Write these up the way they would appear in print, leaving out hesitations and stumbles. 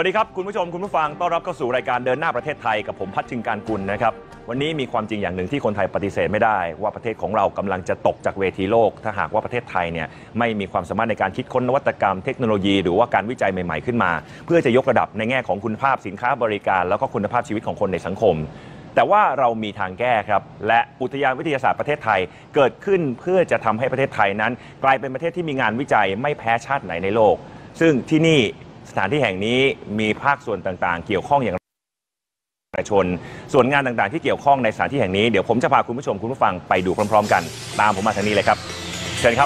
วัสดีครับคุณผู้ชมคุณผู้ฟังต้อนรับเข้าสู่รายการเดินหน้าประเทศไทยกับผมพัชชิงการกุลนะครับวันนี้มีความจริงอย่างหนึ่งที่คนไทยปฏิเสธไม่ได้ว่าประเทศของเรากำลังจะตกจากเวทีโลกถ้าหากว่าประเทศไทยเนี่ยไม่มีความสามารถในการคิดค้นนวัตกรรมเทคโนโลยีหรือว่าการวิจัยใหม่ๆขึ้นมาเพื่อจะยกระดับในแง่ของคุณภาพสินค้าบริการแล้วก็คุณภาพชีวิตของคนในสังคมแต่ว่าเรามีทางแก้ครับและอุทยานวิทยาศาสตร์ประเทศไทยเกิดขึ้นเพื่อจะทำให้ประเทศไทยนั้นกลายเป็นประเทศที่มีงานวิจัยไม่แพ้ชาติไหนในโลกซึ่งที่นี่สถานที่แห่งนี้มีภาคส่วนต่างๆเกี่ยวข้องอย่างประชาชนส่วนงานต่างๆที่เกี่ยวข้องในสถานที่แห่งนี้เดี๋ยวผมจะพาคุณผู้ชมคุณผู้ฟังไปดูพร้อมๆกันตามผมมาทางนี้เลยครับเชิญครับ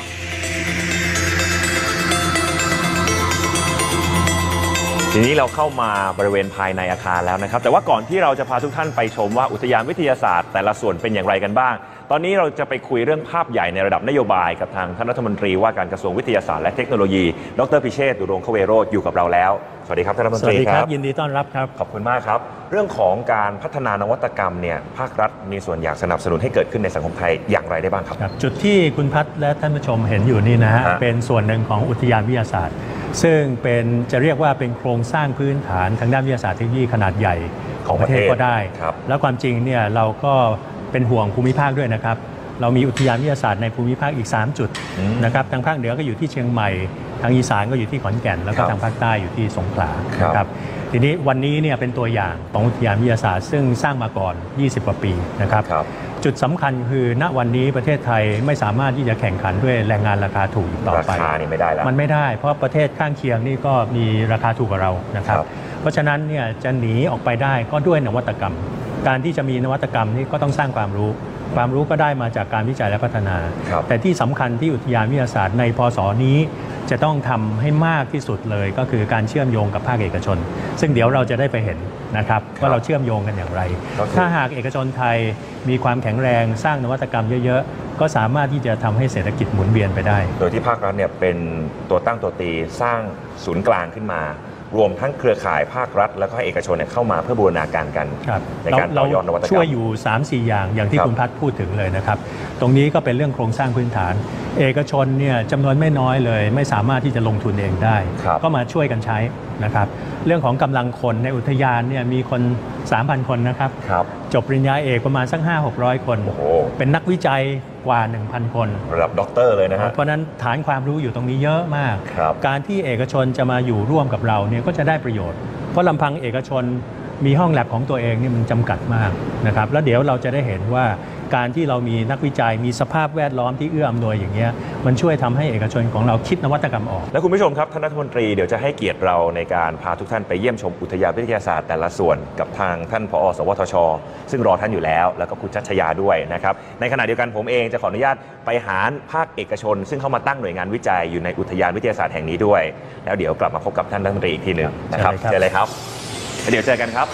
ทีนี้เราเข้ามาบริเวณภายในอาคารแล้วนะครับแต่ว่าก่อนที่เราจะพาทุกท่านไปชมว่าอุทยานวิทยาศาสตร์แต่ละส่วนเป็นอย่างไรกันบ้างตอนนี้เราจะไปคุยเรื่องภาพใหญ่ในระดับนโยบายกับทางท่านรัฐมนตรีว่าการกระทรวงวิทยาศาสตร์และเทคโนโลยีดร.พิเชษฐ์ ดุรงคเวโรจน์อยู่กับเราแล้วสวัสดีครับท่านรัฐมนตรีครับยินดีต้อนรับครับขอบคุณมากครับเรื่องของการพัฒนานวัตกรรมเนี่ยภาครัฐมีส่วนอยากสนับสนุนให้เกิดขึ้นในสังคมไทยอย่างไรได้บ้างครับจุดที่คุณพัฒและท่านผู้ชมเห็นอยู่นี่นะฮะเป็นส่วนหนึ่งของอุทยานวิทยาศาสตร์ซึ่งเป็นจะเรียกว่าเป็นโครงสร้างพื้นฐานทางด้านวิทยาศาสตร์เทคโนโลยีขนาดใหญ่ของประเทศก็ได้แล้วความจริงเนี่ยเราก็เป็นห่วงภูมิภาคด้วยนะครับเรามีอุทยานวิทยาศาสตร์ในภูมิภาคอีก3จุดนะครับทางภาคเหนือก็อยู่ที่เชียงใหม่ทางอีสานก็อยู่ที่ขอนแก่นแล้วก็ทางภาคใต้อยู่ที่สงขลาครับทีนี้วันนี้เนี่ยเป็นตัวอย่างของอุทยานวิทยาศาสตร์ซึ่งสร้างมาก่อน20 กว่าปีนะครับจุดสำคัญคือณวันนี้ประเทศไทยไม่สามารถที่จะแข่งขันด้วยแรงงานราคาถูกต่อไปราคานี่ไม่ได้แล้วมันไม่ได้เพราะประเทศข้างเคียงนี่ก็มีราคาถูกกว่าเรานะครับเพราะฉะนั้นเนี่ยจะหนีออกไปได้ก็ด้วยนวัตกรรมการที่จะมีนวัตกรรมนี่ก็ต้องสร้างความรู้ก็ได้มาจากการวิจัยและพัฒนาแต่ที่สำคัญที่อุทยานวิทยาศาสตร์ในพ.ศ.นี้จะต้องทำให้มากที่สุดเลยก็คือการเชื่อมโยงกับภาคเอกชนซึ่งเดี๋ยวเราจะได้ไปเห็นนะครับว่าเราเชื่อมโยงกันอย่างไรถ้าหากเอกชนไทยมีความแข็งแรงสร้างนวัตกรรมเยอะๆก็สามารถที่จะทำให้เศรษฐกิจหมุนเวียนไปได้โดยที่ภาครัฐเนี่ยเป็นตัวตั้งตัวตีสร้างศูนย์กลางขึ้นมารวมทั้งเครือข่ายภาครัฐแล้วก็เอกชนเข้ามาเพื่อบูรณาการกันในการต่อยอดนวัตกรรมช่วยอยู่ 3-4 อย่างที่คุณพัฒพูดถึงเลยนะครับตรงนี้ก็เป็นเรื่องโครงสร้างพื้นฐานเอกชนเนี่ยจำนวนไม่น้อยเลยไม่สามารถที่จะลงทุนเองได้ก็มาช่วยกันใช้นะครับเรื่องของกำลังคนในอุทยานเนี่ยมีคน 3,000 คนนะครับจบปริญญาเอกประมาณสัก 500-600 คนเป็นนักวิจัยกว่า 1,000 คนระดับด็อกเตอร์เลยนะครับเพราะนั้นฐานความรู้อยู่ตรงนี้เยอะมากการที่เอกชนจะมาอยู่ร่วมกับเราเนี่ยก็จะได้ประโยชน์เพราะลำพังเอกชนมีห้องแลบของตัวเองนี่มันจำกัดมากนะครับแล้วเดี๋ยวเราจะได้เห็นว่าการที่เรามีนักวิจัยมีสภาพแวดล้อมที่เอื้ออำนวยอย่างเงี้ยมันช่วยทำให้เอกชนของเราคิดนวัตกรรมออกและคุณผู้ชมครับท่านรัฐมนตรีเดี๋ยวจะให้เกียรติเราในการพาทุกท่านไปเยี่ยมชมอุทยานวิทยาศาสตร์แต่ละส่วนกับทางท่านผอ.สวทช.ซึ่งรอท่านอยู่แล้วแล้วก็คุณชัชยาด้วยนะครับในขณะเดียวกันผมเองจะขออนุญาตไปหาภาคเอกชนซึ่งเข้ามาตั้งหน่วยงานวิจัยอยู่ในอุทยานวิทยาศาสตร์แห่งนี้ด้วยแล้วเดี๋ยวกลับมาพบกับท่านรัฐมนตรีอีกทีหนึ่งนะครับเจอเลยครับเดี๋ยวเจอกันครับ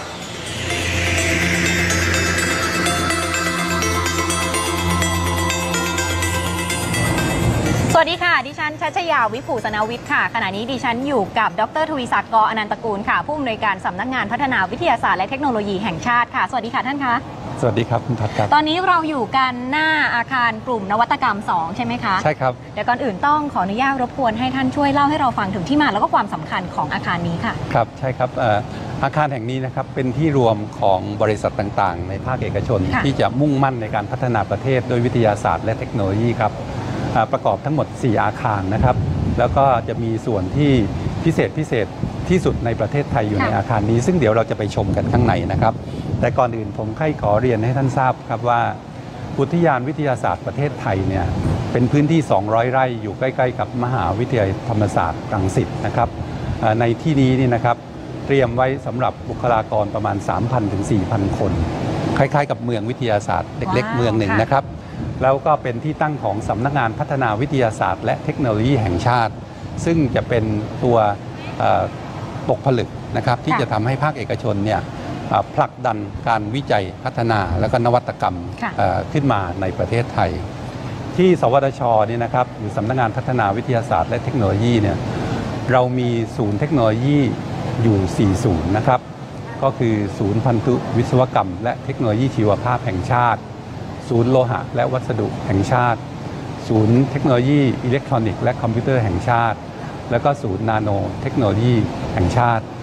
สวัสดีค่ะดิฉันชัชยาวิภูสนาวิทย์ค่ะขณะนี้ดิฉันอยู่กับดร.ทวีศักดิ์ ก.อนันตกูลค่ะผู้อำนวยการสำนักงานพัฒนาวิทยาศาสตร์และเทคโนโลยีแห่งชาติค่ะสวัสดีค่ะท่านคะสวัสดีครับคุณทัศน์ครับตอนนี้เราอยู่กันหน้าอาคารกลุ่มนวัตกรรม2ใช่ไหมคะใช่ครับเดี๋ยวก่อนอื่นต้องขออนุญาตรบกวนให้ท่านช่วยเล่าให้เราฟังถึงที่มาแล้วก็ความสำคัญของอาคารนี้ค่ะครับใช่ครับอาคารแห่งนี้นะครับเป็นที่รวมของบริษัทต่างๆในภาคเอกชนที่จะมุ่งมั่นในการพัฒนาประเทศโดยวิทยาศาสตร์และเทคโนโลยีครับประกอบทั้งหมด4อาคารนะครับแล้วก็จะมีส่วนที่พิเศษที่สุดในประเทศไทยอยู่ในอาคารนี้ซึ่งเดี๋ยวเราจะไปชมกันข้างในนะครับแต่ก่อนอื่นผมขอเรียนให้ท่านทราบครับว่าอุทยานวิทยาศาสตร์ประเทศไทยเนี่ยเป็นพื้นที่200 ไร่อยู่ใกล้ๆกับมหาวิทยาลัยธรรมศาสตร์รังสิตนะครับในที่นี้นี่นะครับเตรียมไว้สำหรับบุคลากรประมาณ 3,000 ถึง 4,000 คนคล้ายๆกับเมืองวิทยาศาสตร์เล็กๆเมืองหนึ่งนะครับแล้วก็เป็นที่ตั้งของสำนักงานพัฒนาวิทยาศาสตร์และเทคโนโลยีแห่งชาติซึ่งจะเป็นตัวตกผลึกนะครับที่จะทำให้ภาคเอกชนเนี่ยผลักดันการวิจัยพัฒนาและก็นวัตกรรมขึ้นมาในประเทศไทยที่สวทช.นี่นะครับหรือสำนักงานพัฒนาวิทยาศาสตร์และเทคโนโลยีเนี่ยเรามีศูนย์เทคโนโลยีอยู่4ศูนย์นะครับก็คือศูนย์พันธุวิศวกรรมและเทคโนโลยีชีวภาพแห่งชาติศูนย์โลหะและวัสดุแห่งชาติศูนย์เทคโนโลยีอิเล็กทรอนิกส์และคอมพิวเตอร์แห่งชาติแล้วก็ศูนย์นาโนเทคโนโลยีแห่งชาติ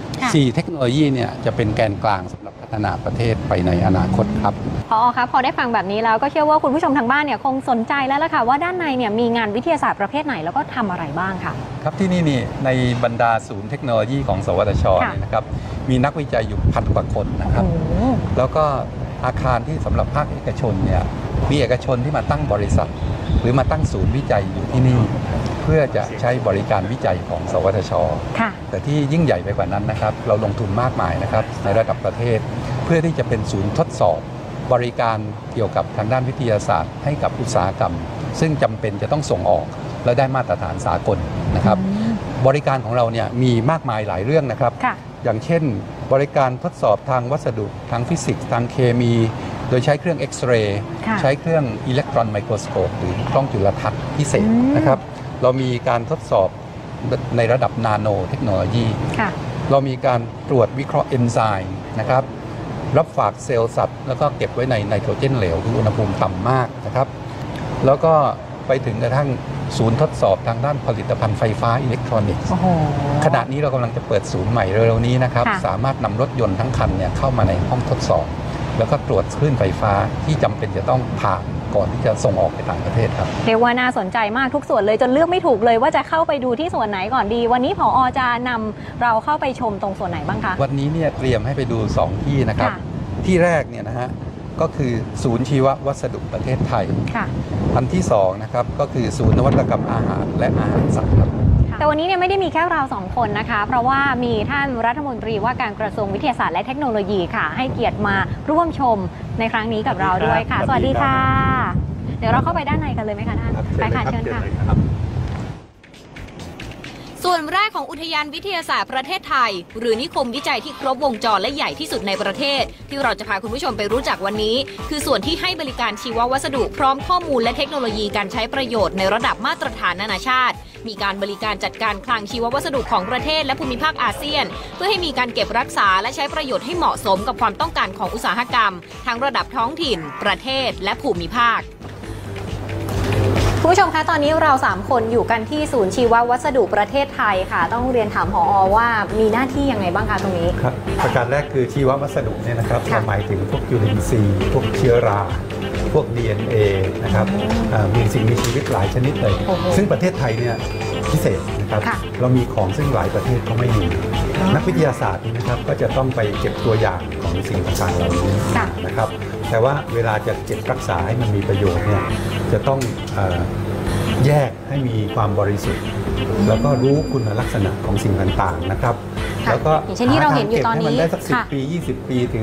4 เทคโนโลยีเนี่ยจะเป็นแกนกลางสำหรับพัฒนาประเทศไปในอนาคตครับพอครับพอได้ฟังแบบนี้แล้วก็เชื่อว่าคุณผู้ชมทางบ้านเนี่ยคงสนใจแล้วล่ะค่ะว่าด้านในเนี่ยมีงานวิทยาศาสตร์ประเภทไหนแล้วก็ทำอะไรบ้างค่ะครับที่นี่ในบรรดาศูนย์เทคโนโลยีของสวทชเนี่ยนะครับมีนักวิจัยอยู่1,000 กว่าคนนะครับแล้วก็อาคารที่สำหรับภาคเอกชนเนี่ยมีเอกชนที่มาตั้งบริษัทหรือมาตั้งศูนย์วิจัยอยู่ที่นี่เพื่อจะใช้บริการวิจัยของสวทช.แต่ที่ยิ่งใหญ่ไปกว่านั้นนะครับเราลงทุนมากมายนะครับในระดับประเทศเพื่อที่จะเป็นศูนย์ทดสอบบริการเกี่ยวกับทางด้านวิทยาศาสตร์ให้กับอุตสาหกรรมซึ่งจำเป็นจะต้องส่งออกและได้มาตรฐานสากลนะครับบริการของเราเนี่ยมีมากมายหลายเรื่องนะครับอย่างเช่นบริการทดสอบทางวัสดุทางฟิสิกส์ทางเคมีโดยใช้เครื่องเอ็กซเรย์ใช้เครื่องอิเล็กตรอนไมโครสโคปหรือกล้องจุลทรรศน์พิเศษนะครับเรามีการทดสอบในระดับนาโนเทคโนโลยีเรามีการตรวจวิเคราะห์เอนไซม์นะครับรับฝากเซลล์สัตว์แล้วก็เก็บไว้ในไนโตรเจนเหลวคืออุณหภูมิต่ำมากนะครับแล้วก็ไปถึงกระทั่งศูนย์ทดสอบทางด้านผลิตภัณฑ์ไฟฟ้าอิเล็กทรอนิกส์ขณะนี้เรากำลังจะเปิดศูนย์ใหม่เร็วๆนี้นะครับสามารถนำรถยนต์ทั้งคันเนี่ยเข้ามาในห้องทดสอบแล้วก็ตรวจคลื่นไฟฟ้าที่จำเป็นจะต้องผ่านก่อนที่จะส่งออกไปต่างประเทศครับเรียกว่าน่าสนใจมากทุกส่วนเลยจนเลือกไม่ถูกเลยว่าจะเข้าไปดูที่ส่วนไหนก่อนดีวันนี้ผอ.จะนำเราเข้าไปชมตรงส่วนไหนบ้างคะวันนี้เนี่ยเตรียมให้ไปดู2ที่นะครับที่แรกเนี่ยนะฮะก็คือศูนย์ชีววัสดุประเทศไทยอันที่2นะครับก็คือศูนย์นวัตกรรมอาหารและอาหารสัตว์ครับแต่วันนี้เนี่ยไม่ได้มีแค่เรา2คนนะคะเพราะว่ามีท่านรัฐมนตรีว่าการกระทรวงวิทยาศาสตร์และเทคโนโลยีค่ะให้เกียรติมาร่วมชมในครั้งนี้กับเราด้วยค่ะสวัสดีค่ะเดี๋ยวเราเข้าไปด้านในกันเลยไหมคะท่านไปค่ะเชิญค่ะส่วนแรกของอุทยานวิทยาศาสตร์ประเทศไทยหรือนิคมวิจัยที่ครบวงจรและใหญ่ที่สุดในประเทศที่เราจะพาคุณผู้ชมไปรู้จักวันนี้คือส่วนที่ให้บริการชีววัสดุพร้อมข้อมูลและเทคโนโลยีการใช้ประโยชน์ในระดับมาตรฐานนานาชาติมีการบริการจัดการคลังชีววัสดุของประเทศและภูมิภาคอาเซียนเพื่อให้มีการเก็บรักษาและใช้ประโยชน์ให้เหมาะสมกับความต้องการของอุตสาหกรรมทั้งระดับท้องถิ่นประเทศและภูมิภาคคุณผู้ชมคะตอนนี้เรา3คนอยู่กันที่ศูนย์ชีววัสดุประเทศไทยค่ะต้องเรียนถามผอ.ว่ามีหน้าที่ยังไงบ้างคะตรงนี้ครับประการแรกคือชีววัสดุเนี่ยนะครับหมายถึงพวกจุลินทรีย์พวกเชื้อราพวก DNA นะครับมีสิ่งมีชีวิตหลายชนิดเลยซึ่งประเทศไทยเนี่ยพิเศษนะครับเรามีของซึ่งหลายประเทศเขาไม่มีนักวิทยาศาสตร์นะครับก็จะต้องไปเก็บตัวอย่างของสิ่งต่างๆเหล่านี้นะครับแต่ว่าเวลาจะเก็บรักษาให้มันมีประโยชน์เนี่ยจะต้องแยกให้มีความบริสุทธิ์แล้วก็รู้คุณลักษณะของสิ่งต่างๆนะครับแล้วก็อย่างเช่นที่เราเห็นอยู่ตอนนี้มันได้สัก10 ปี20 ปีถึง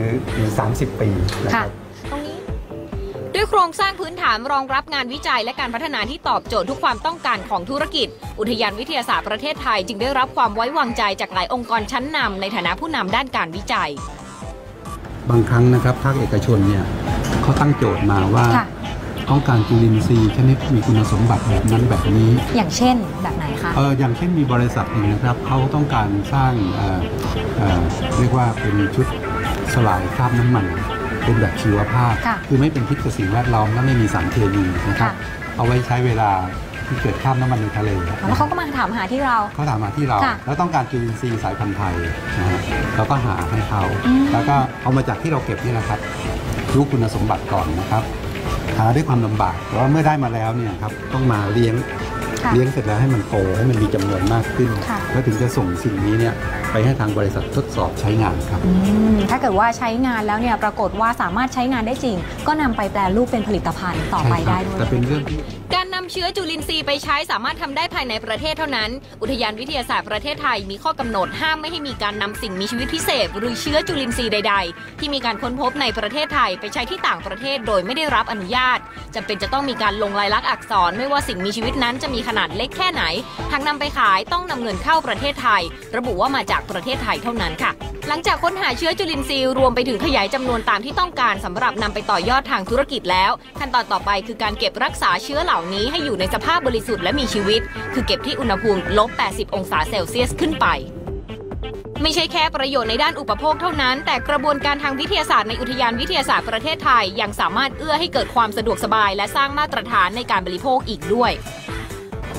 30 ปีนะครับตรงนี้ด้วยโครงสร้างพื้นฐานรองรับงานวิจัยและการพัฒนาที่ตอบโจทย์ทุกความต้องการของธุรกิจอุทยานวิทยาศาสตร์ประเทศไทยจึงได้รับความไว้วางใจจากหลายองค์กรชั้นนำในฐานะผู้นำด้านการวิจัยบางครั้งนะครับภาคเอกชนเนี่ยเขาตั้งโจทย์มาว่าต้องการจุลินทรีย์ชนิดมีคุณสมบัติแบบนั้นแบบนี้อย่างเช่นแบบไหนคะอย่างเช่นมีบริษัทหนึ่งนะครับเขาต้องการสร้างเรียกว่าเป็นชุดสลายคราบน้ำมันเป็นแบบชีวภาพคือไม่เป็นพิษต่อสิ่งแวดล้อมและไม่มีสารเคมีนะครับเอาไว้ใช้เวลาที่เกิดคราบน้ำมันในทะเลแล้วเขาก็มาถามหาที่เราแล้วต้องการจุลินทรีย์สายพันธุ์ไทยนะฮะเราก็หาให้เขาแล้วก็เอามาจากที่เราเก็บนี่แหละครับรู้คุณสมบัติก่อนนะครับหาด้วยความลำบากแต่ว่าเมื่อได้มาแล้วเนี่ยครับต้องมาเลี้ยงเสร็จแล้วให้มันโตให้มันมีจำนวนมากขึ้นแล้วถึงจะส่งสิ่งนี้เนี่ยไปให้ทางบริษัททดสอบใช้งานครับถ้าเกิดว่าใช้งานแล้วเนี่ยปรากฏว่าสามารถใช้งานได้จริงก็นำไปแปรรูปเป็นผลิตภัณฑ์ต่อไปได้ด้วยแต่เป็นเรื่องการนำเชื้อจุลินทรีย์ไปใช้สามารถทำได้ภายในประเทศเท่านั้นอุทยานวิทยาศาสตร์ประเทศไทยมีข้อกำหนดห้ามไม่ให้มีการนำสิ่งมีชีวิตพิเศษหรือเชื้อจุลินทรีย์ใดๆที่มีการค้นพบในประเทศไทยไปใช้ที่ต่างประเทศโดยไม่ได้รับอนุญาตจำเป็นจะต้องมีการลงลายลักษณ์อักษรไม่ว่าสิ่งมีชีวิตนั้นจะมีขนาดเล็กแค่ไหนหากนำไปขายต้องนำเงินเข้าประเทศไทยระบุว่ามาจากประเทศไทยเท่านั้นค่ะหลังจากค้นหาเชื้อจุลินทรีย์รวมไปถึงขยายจำนวนตามที่ต้องการสำหรับนำไปต่อยอดทางธุรกิจแล้วขั้นตอนต่อไปคือการเก็บรักษาเชื้อเหล่านี้ให้อยู่ในสภาพบริสุทธิ์และมีชีวิตคือเก็บที่อุณหภูมิ-80 องศาเซลเซียสขึ้นไปไม่ใช่แค่ประโยชน์ในด้านอุปโภคเท่านั้นแต่กระบวนการทางวิทยาศาสตร์ในอุทยานวิทยาศาสตร์ประเทศไทยยังสามารถเอื้อให้เกิดความสะดวกสบายและสร้างมาตรฐานในการบริโภคอีกด้วย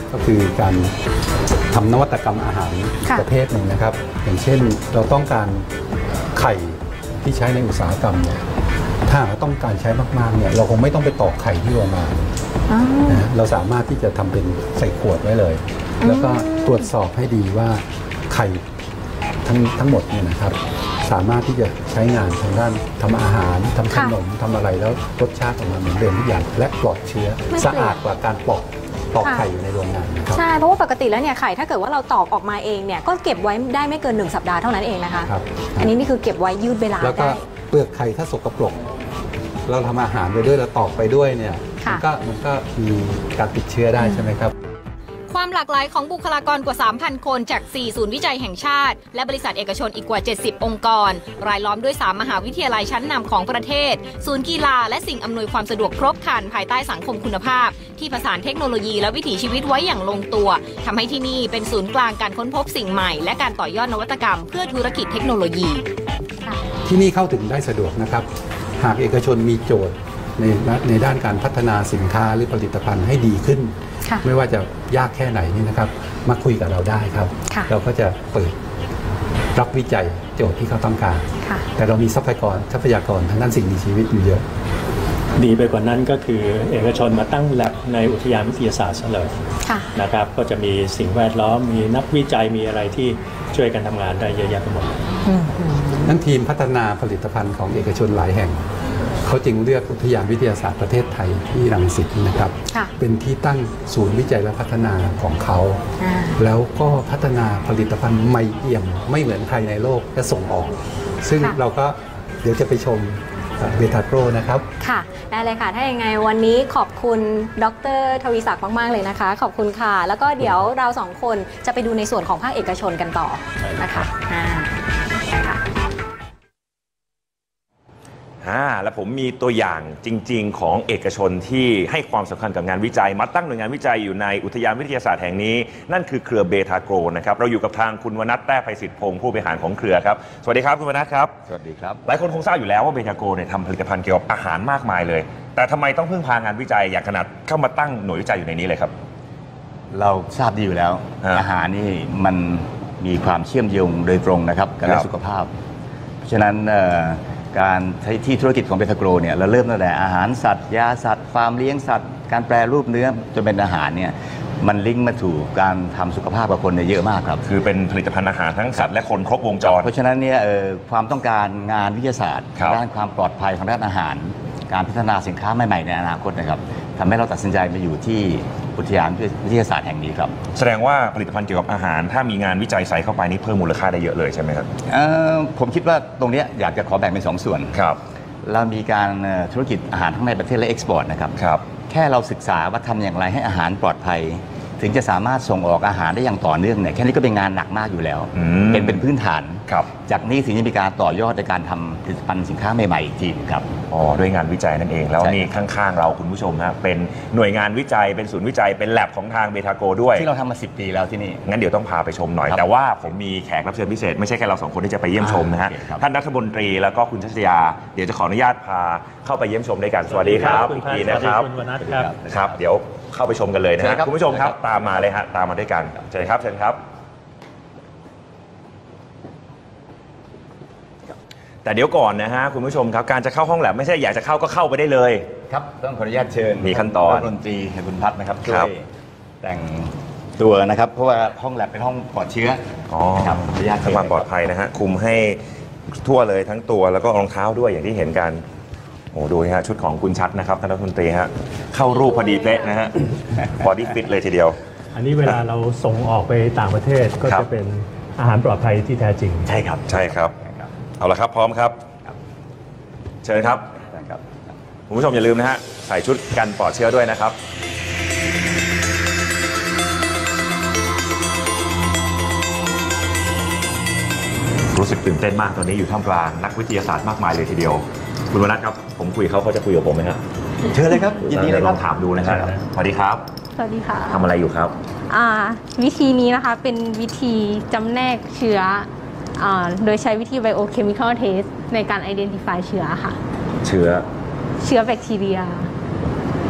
ก็คือการทำนวัตกรรมอาหารประเภทหนึ่งนะครับอย่างเช่นเราต้องการไข่ที่ใช้ในอุตสาหกรรมเนี่ยถ้าเราต้องการใช้มากๆเนี่ยเราคงไม่ต้องไปตอกไข่ที่โรงงานนะเราสามารถที่จะทำเป็นใส่ขวดไว้เลยแล้วก็ตรวจสอบให้ดีว่าไข่ทั้งหมดเนี่ยนะครับสามารถที่จะใช้งานทางด้านทำอาหารทำขนมทำอะไรแล้วรสชาติออกมาเหมือนเดิมทุกอย่างและปลอดเชื้อสะอาดกว่าการปอกไข่อยู่ในโรงงานนะครับใช่เพราะว่าปกติแล้วเนี่ยไข่ถ้าเกิดว่าเราตอกออกมาเองเนี่ยก็เก็บไว้ได้ไม่เกิน1 สัปดาห์เท่านั้นเองนะคะอันนี้นี่คือเก็บไว้ยืดเวลาได้แล้วก็เปลือกไข่ถ้าสกปรกเราทำอาหารไปด้วยเราตอกไปด้วยเนี่ยมันก็มีการติดเชื้อได้ใช่ไหมครับความหลากหลายของบุคลากรกว่า 3,000 คนจาก 4 ศูนย์วิจัยแห่งชาติและบริษัทเอกชนอีกกว่า 70 องค์กรรายล้อมด้วย 3 มหาวิทยาลัยชั้นนำของประเทศศูนย์กีฬาและสิ่งอำนวยความสะดวกครบครันภายใต้สังคมคุณภาพที่ผสานเทคโนโลยีและวิถีชีวิตไว้อย่างลงตัวทำให้ที่นี่เป็นศูนย์กลางการค้นพบสิ่งใหม่และการต่อยอดนวัตกรรมเพื่อธุรกิจเทคโนโลยีที่นี่เข้าถึงได้สะดวกนะครับหากเอกชนมีโจทย์ในด้านการพัฒนาสินค้าหรือผลิตภัณฑ์ให้ดีขึ้นไม่ว่าจะยากแค่ไหนนี่นะครับมาคุยกับเราได้ครับเราก็จะเปิดรับวิจัยโจทย์ที่เขาต้องการแต่เรามีทรัพยากรทางด้านสิ่งมีชีวิตอยู่เยอะดีไปกว่านั้นก็คือเอกชนมาตั้งแลบในอุทยานวิทยาศาสตร์เลยนะครับก็จะมีสิ่งแวดล้อมมีนักวิจัยมีอะไรที่ช่วยกันทำงานได้เยอะแยะไปหมดนั้นทีมพัฒนาผลิตภัณฑ์ของเอกชนหลายแห่งเขาจึงเลือกอุทยานวิทยาศาสตร์ประเทศไทยที่รังสิตนะครับเป็นที่ตั้งศูนย์วิจัยและพัฒนาของเขาแล้วก็พัฒนาผลิตภัณฑ์ใหม่เอี่ยมไม่เหมือนใครในโลกและส่งออกซึ่งเราก็เดี๋ยวจะไปชมเบทาโกรนะครับค่ะได้เลยค่ะถ้าอย่างไงวันนี้ขอบคุณดร.ทวีศักดิ์มากๆเลยนะคะขอบคุณค่ะแล้วก็เดี๋ยวเรา2 คนจะไปดูในส่วนของภาคเอกชนกันต่อนะคะและผมมีตัวอย่างจริงๆของเอกชนที่ให้ความสำคัญกับงานวิจัยมาตั้งหน่วยงานวิจัยอยู่ในอุทยานวิทยาศาสตร์แห่งนี้นั่นคือเครือเบทาโกรนะครับเราอยู่กับทางคุณวนัทแต้ไพศิษฐ์พงศ์ผู้บริหารของเครือครับสวัสดีครับคุณวนัทครับสวัสดีครับหลายคนคงทราบอยู่แล้วว่าเบทาโกรเนี่ยทำผลิตภัณฑ์เกี่ยวกับอาหารมากมายเลยแต่ทำไมต้องพึ่งพางานวิจัยอย่างขนาดเข้ามาตั้งหน่วยวิจัยอยู่ในนี้เลยครับเราทราบดีอยู่แล้วอาหารนี่มันมีความเชื่อมโยงโดยตรงนะครับกับเรื่องสุขภาพเพราะฉะนั้นการที่ธุรกิจของเบทาโกรเนี่ยเราเริ่มตั้งแต่อาหารสัตว์ยาสัตว์ฟาร์มเลี้ยงสัตว์การแปรรูปเนื้อจนเป็นอาหารเนี่ยมันลิงก์มาถูกการทำสุขภาพกับคนเยอะมากครับคือเป็นผลิตภัณฑ์อาหารทั้งสัตว์และคนครบวงจรเพราะฉะนั้นเนี่ยความต้องการงานวิทยาศาสตร์ด้านความปลอดภัยของด้านอาหารการพัฒนาสินค้าใหม่ๆในอนาคตนะครับทำให้เราตัดสินใจมาอยู่ที่อุทยานวิทยาศาสตร์แห่งนี้ครับแสดงว่าผลิตภัณฑ์เกี่ยวกับอาหารถ้ามีงานวิจัยใส่เข้าไปนี่เพิ่มมูลค่าได้เยอะเลยใช่ไหมครับผมคิดว่าตรงนี้อยากจะขอแบ่งเป็น2 ส่วนครับเรามีการธุรกิจอาหารทั้งในประเทศและเอ็กซ์พอร์ตนะครับแค่เราศึกษาว่าทำอย่างไรให้อาหารปลอดภัยถึงจะสามารถส่งออกอาหารได้อย่างต่อเนื่องเนี่ยแค่นี้ก็เป็นงานหนักมากอยู่แล้วเป็นพื้นฐานจากนี้ถึงจะมีการต่อยอดในการทำผลิตภัณฑ์สินค้าใหม่ๆอีกทีครับด้วยงานวิจัยนั่นเองแล้วนี่ข้างๆเราคุณผู้ชมฮะเป็นหน่วยงานวิจัยเป็นศูนย์วิจัยเป็นแลบของทางเบทาโกด้วยที่เราทำมา10 ปีแล้วที่นี่งั้นเดี๋ยวต้องพาไปชมหน่อยแต่ว่าผมมีแขกรับเชิญพิเศษไม่ใช่แค่เรา2 คนที่จะไปเยี่ยมชมนะฮะท่านรัฐมนตรีแล้วก็คุณชัชยาเดี๋ยวจะขออนุญาตพาเข้าไปเยี่ยมชมด้วยกันสวัสดีครับอีกทีนะครับคุณวนัทครับเดี๋ยวเข้าไปชมกันเลยนะฮะคุณผู้ชมครับตามมาเลยฮะตามมาด้วยกันเชิญครับเชิญครับแต่เดี๋ยวก่อนนะฮะคุณผู้ชมครับการจะเข้าห้องแลบไม่ใช่อยากจะเข้าก็เข้าไปได้เลยครับต้องขออนุญาตเชิญมีขั้นตอนรัฐมนตรีคุณพัฒน์นะครับช่วยแต่งตัวนะครับเพราะว่าห้องแลบเป็นห้องปลอดเชื้อครับอนุญาตความปลอดภัยนะฮะคุมให้ทั่วเลยทั้งตัวแล้วก็รองเท้าด้วยอย่างที่เห็นกันโอ้ดูฮะชุดของคุณชัดนะครับท่านรัฐมนตรีฮะเข้ารูปพอดีเป๊ะนะฮะบอดี้ฟิตเลยทีเดียวอันนี้เวลาเราส่งออกไปต่างประเทศก็จะเป็นอาหารปลอดภัยที่แท้จริงใช่ครับใช่ครับเอาละครับพร้อมครับเชิญครับคุณผู้ชมอย่าลืมนะฮะใส่ชุดกันปลอดเชื้อด้วยนะครับรู้สึกตื่นเต้นมากตอนนี้อยู่ท่ามกลางนักวิทยาศาสตร์มากมายเลยทีเดียวคุณวนัทครับผมคุยเขาจะคุยกับผมไหมฮะเชิญเลยครับยินดีเลยลองถามดูนะครับสวัสดีครับสวัสดีค่ะทำอะไรอยู่ครับวิธีนี้นะคะเป็นวิธีจำแนกเชื้อโดยใช้วิธี biochemical test ในการ identify เชื้อค่ะเชื้อแบคทีเรีย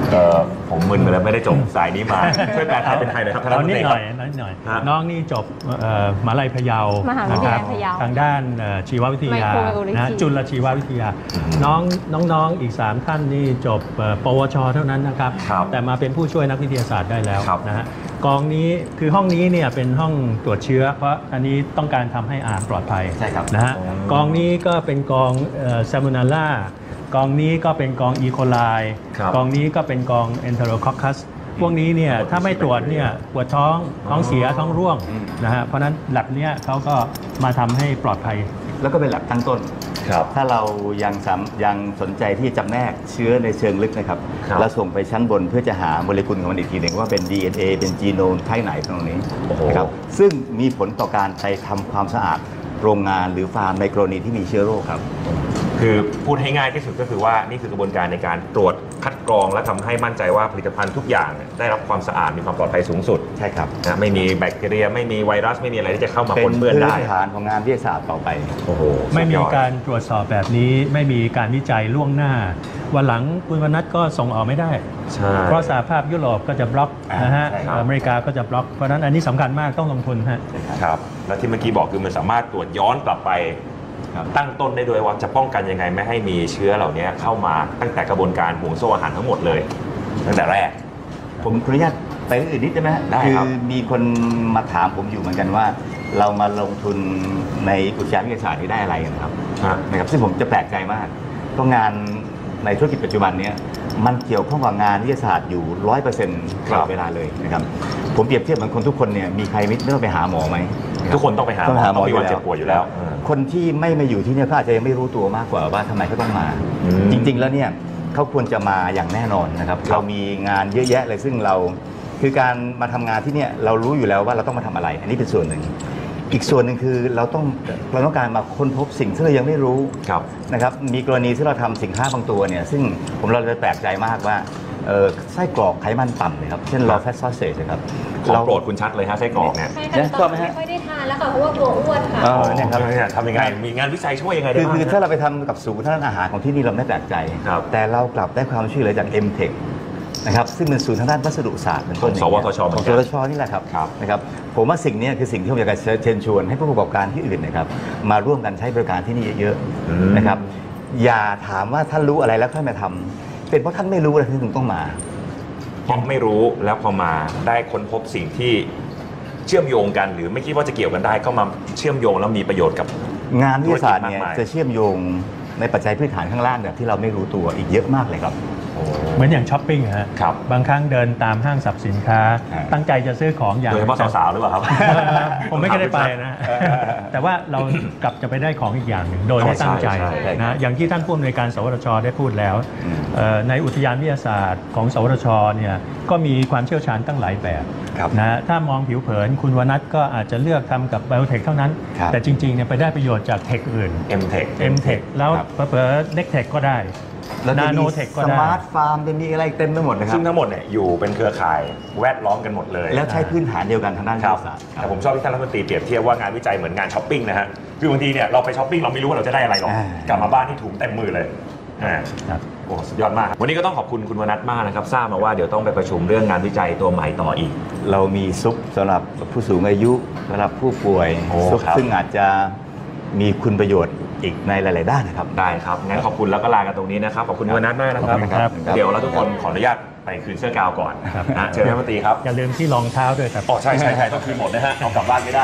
ผมมึนไปแล้วไม่ได้จบสายนี้มาช่วยแปลไทยเป็นไทยหน่อยครับท่านรัฐมนตรีครับนิดหน่อยน้องนี่จบมหาลัยพะเยามหาวิทยาลัยพะเยาทางด้านชีววิทยานะจุลชีววิทยาน้องอีก3ท่านนี่จบปวชเท่านั้นนะครับแต่มาเป็นผู้ช่วยนักวิทยาศาสตร์ได้แล้วนะฮะกองนี้คือห้องนี้เนี่ยเป็นห้องตรวจเชื้อเพราะอันนี้ต้องการทำให้อาหารปลอดภัยนะฮะกองนี้ก็เป็นกองซามูนาล่ากองนี้ก็เป็นกองอีโคไลกองนี้ก็เป็นกองเอนเทโรคอคคัสพวกนี้เนี่ยถ้าไม่ตรวจเนี่ยปวดท้องเสียท้องร่วงนะฮะเพราะนั้นแลบเนี้ยเขาก็มาทำให้ปลอดภัยแล้วก็เป็นแลบตั้งต้นถ้าเรายังสนใจที่จำแนกเชื้อในเชิงลึกนะครับเราส่งไปชั้นบนเพื่อจะหาโมเลกุลของมันอีกทีหนึ่งว่าเป็น DNA เป็นจีโนมไทป์ไหนตรงนี้ครับซึ่งมีผลต่อการไปทำความสะอาดโรงงานหรือฟาร์มในกรณีที่มีเชื้อโรคครับคือพูดให้ง่ายที่สุดก็คือว่านี่คือกระบวนการในการตรวจคัดกรองและทำให้มั่นใจว่าผลิตภัณฑ์ทุกอย่างได้รับความสะอาดมีความปลอดภัยสูงสุดใช่ครับนะไม่มีแบคทีเรียไม่มีไวรัสไม่มีอะไรที่จะเข้ามาปนเปื้อนได้เป็นพื้นฐานของงานวิทยาศาสตร์ต่อไปโอ้โหไม่มีการตรวจสอบแบบนี้ไม่มีการวิจัยล่วงหน้าวันหลังคุณวนัทก็ส่งออกไม่ได้เพราะสหภาพยุโรปก็จะบล็อกนะฮะอเมริกาก็จะบล็อกเพราะนั้นอันนี้สำคัญมากต้องลงทุนฮะครับแล้วที่เมื่อกี้บอกคือมันสามารถตรวจย้อนกลับไปตั้งต้นได้ด้วยว่าจะป้องกันยังไงไม่ให้มีเชื้อเหล่านี้เข้ามาตั้งแต่กระบวนการห่วงโซ่อาหารทั้งหมดเลยตั้งแต่แรกผมขออนุญาตไปเรื่องอื่นนิดได้ไหมได้ครับคือมีคนมาถามผมอยู่เหมือนกันว่าเรามาลงทุนในอุตสาหวิทยาศาสตร์นี้ได้อะไรนะครับซึ่งผมจะแปลกใจมากเพราะงานในธุรกิจปัจจุบันนี้มันเกี่ยวข้องกับงานวิทยาศาสตร์อยู่ 100% ตลอดเวลาเลยนะครับผมเปรียบเทียบเหมือนคนทุกคนเนี่ยมีใครไม่ต้องไปหาหมอไหมทุกคนต้องไปหาหมอมีวันเจ็บป่วยอยู่แล้วคนที่ไม่มาอยู่ที่นี่เขาอาจจะยังไม่รู้ตัวมากกว่าว่าทำไมเขาต้องมาจริงๆแล้วเนี่ยเขาควรจะมาอย่างแน่นอนนะครับเรามีงานเยอะแยะเลยซึ่งเราคือการมาทำงานที่เนี่ยเรารู้อยู่แล้วว่าเราต้องมาทำอะไรอันนี้เป็นส่วนหนึ่งอีกส่วนหนึ่งคือเราต้องการมาค้นพบสิ่งที่เรายังไม่รู้นะครับมีกรณีที่เราทำสินค้าบางตัวเนี่ยซึ่งเราเลยแปลกใจมากว่าไส้กรอกไขมันต่ำเลยครับเช่น raw fat sausage นะครับเราโปรดคุณชัดเลยฮะไส้กรอกเนี่ยตอนนี้ไม่ค่อยได้ทานแล้วค่ะเพราะว่ากลัวอ้วนค่ะเนี่ยครับทำยังไงมีงานวิจัยช่วยยังไงได้บ้างคือถ้าเราไปทำกับศูนย์ทางอาหารของที่นี่เราไม่แปลกใจแต่เรากลับได้ความช่วยเหลือจาก MTech นะครับซึ่งเป็นศูนย์ทางด้านวัสดุศาสตร์เป็นต้นสวทชของสวทชนี่แหละครับนะครับผมว่าสิ่งนี้คือสิ่งที่ผมอยากจะเชิญชวนให้ผู้ประกอบการที่อื่นนะครับมาร่วมกันใช้บริการที่นี่เยอะๆนะครับอย่าถามว่าท่านรู้อะไรแล้วท่านมาทำเป็นเพราะท่านไม่รู้อะไรที่ถึงต้องมาเพราะไม่รู้แล้วพอมาได้ค้นพบสิ่งที่เชื่อมโยงกันหรือไม่คิดว่าจะเกี่ยวกันได้ก็มาเชื่อมโยงแล้วมีประโยชน์กับงานวิทยาศาสตร์เนี่ยจะเชื่อมโยงในปัจจัยพื้นฐานข้างล่างแบบที่เราไม่รู้ตัวอีกเยอะมากเลยครับเหมือนอย่างช้อปปิ้งฮะบางครั้งเดินตามห้างสรรพสินค้าตั้งใจจะซื้อของอย่างโดยเฉพาะสาวๆหรือเปล่าครับผมไม่ได้ไปนะแต่ว่าเรากลับจะไปได้ของอีกอย่างหนึ่งโดยไม่ตั้งใจนะอย่างที่ท่านผู้อำนวยการสวทชได้พูดแล้วในอุทยานวิทยาศาสตร์ของสวทชเนี่ยก็มีความเชี่ยวชาญตั้งหลายแบบนะถ้ามองผิวเผินคุณวนัทก็อาจจะเลือกทำกับไบโอเทคเท่านั้นแต่จริงๆเนี่ยไปได้ประโยชน์จากเทคอื่น MTech แล้วเผลอๆ Nectech ก็ได้นาโนเทคก็ได้สมาร์ทฟาร์มจะมีอะไรเต็มไปหมดนะครับซึ่งทั้งหมดเนี่ยอยู่เป็นเครือข่ายแวดล้อมกันหมดเลยแล้วใช้พื้นฐานเดียวกันทางด้านวิทยาศาสตร์แต่ผมชอบที่ท่านรัฐมนตรีเปรียบเทียบว่างานวิจัยเหมือนงานช้อปปิ้งนะฮะคือบางทีเนี่ยเราไปช้อปปิ้งเราไม่รู้ว่าเราจะได้อะไรหรอกกลับมาบ้านที่ถุงเต็มมือเลยโอ้สุดยอดมากวันนี้ก็ต้องขอบคุณคุณวนัทมากนะครับทราบมาว่าเดี๋ยวต้องไปประชุมเรื่องงานวิจัยตัวใหม่ต่ออีกเรามีซุปสำหรับผู้สูงอายุสำหรับผู้ป่วยซุปซึ่งอาจจะมีคุณประโยชน์อีกในหลายๆด้านนะครับได้ครับงั้นขอบคุณแล้วก็ลากันตรงนี้นะครับขอบคุณวนัทมากนะครับเดี๋ยวเราทุกคนขออนุญาตไปคืนเสื้อกาวก่อนนะเชิญท่านรัฐมนตรีครับอย่าลืมที่รองเท้าด้วยครับอ๋อใช่ต้องคืนหมดนะฮะเอากลับบ้านไม่ได้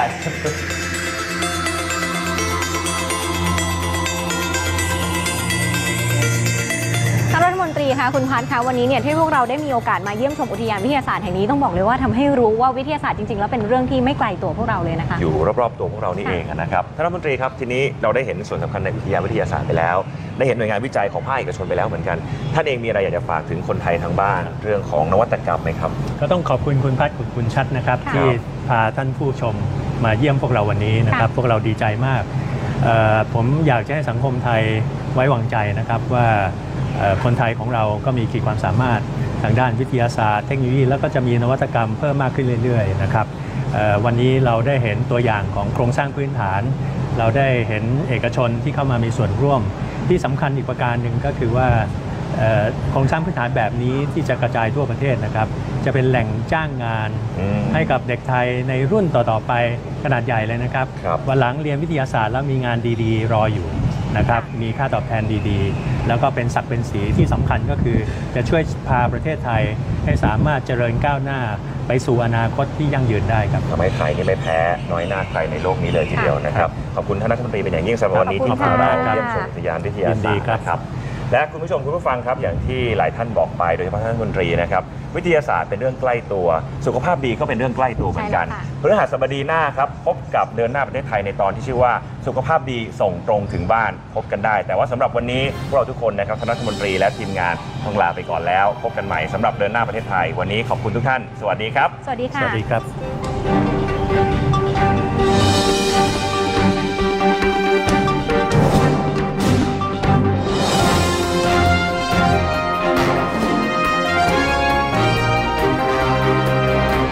ท่านรัฐมนตรีคะคุณพัฒน์คะวันนี้เนี่ยที่พวกเราได้มีโอกาสมาเยี่ยมชมอุทยานวิทยาศาสตร์แห่งนี้ต้องบอกเลยว่าทำให้รู้ว่าวิทยาศาสตร์จริงๆแล้วเป็นเรื่องที่ไม่ไกลตัวพวกเราเลยนะคะอยู่รอบๆตัวพวกเรานี่เองนะครับท่านรัฐมนตรีครับทีนี้เราได้เห็นส่วนสำคัญในอุทยานวิทยาศาสตร์ไปแล้วได้เห็นหน่วยงานวิจัยของภาคเอกชนไปแล้วเหมือนกันท่านเองมีอะไรอยากจะฝากถึงคนไทยทางบ้านเรื่องของนวัตกรรมไหมครับก็ต้องขอบคุณคุณพัฒน์คุณชัดนะครับที่พาท่านผู้ชมมาเยี่ยมพวกเราวันนี้นะครับพวกเราดีใจมากผมอยากจะให้สังคมไทยไว้วางใจนะครับว่าคนไทยของเราก็มีขีดความสามารถทางด้านวิทยาศาสตร์เทคโนโลยีแล้วก็จะมีนวัตกรรมเพิ่มมากขึ้นเรื่อยๆนะครับวันนี้เราได้เห็นตัวอย่างของโครงสร้างพื้นฐานเราได้เห็นเอกชนที่เข้ามามีส่วนร่วมที่สำคัญอีกประการหนึ่งก็คือว่าโครงสร้างพื้นฐานแบบนี้ที่จะกระจายทั่วประเทศนะครับจะเป็นแหล่งจ้างงานให้กับเด็กไทยในรุ่นต่อๆไปขนาดใหญ่เลยนะครับวันหลังเรียนวิทยาศาสตร์แล้วมีงานดีๆรออยู่นะครับมีค่าตอบแทนดีๆแล้วก็เป็นศักดิ์เป็นศรีที่สำคัญก็คือจะช่วยพาประเทศไทยให้สามารถเจริญก้าวหน้าไปสู่อนาคตที่ยั่งยืนได้ครับทำให้ไทยนี่ไม่แพ้น้อยหน้าใครในโลกนี้เลยทีเดียวนะครับขอบคุณท่านรัฐมนตรีเป็นอย่างยิ่งสำหรับวันนี้ที่พาเราเยี่ยมชมอุทยานวิทยาศาสตร์ครับและคุณผู้ชมคุณผู้ฟังครับอย่างที่หลายท่านบอกไปโดยเฉพาะท่านรัฐมนตรีนะครับวิทยาศาสตร์เป็นเรื่องใกล้ตัวสุขภาพดีก็เป็นเรื่องใกล้ตัวเหมือนกันพฤหัสบดีหน้าครับพบกับเดินหน้าประเทศไทยในตอนที่ชื่อว่าสุขภาพดีส่งตรงถึงบ้านพบกันได้แต่ว่าสำหรับวันนี้พวกเราทุกคนนะครับท่านรัฐมนตรีและทีมงานต้องลาไปก่อนแล้วพบกันใหม่สำหรับเดินหน้าประเทศไทยวันนี้ขอบคุณทุกท่านสวัสดีครับสวัสดีค่ะสวัสดีครับ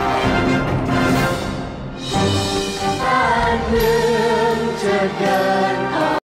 เมืองจะเดิน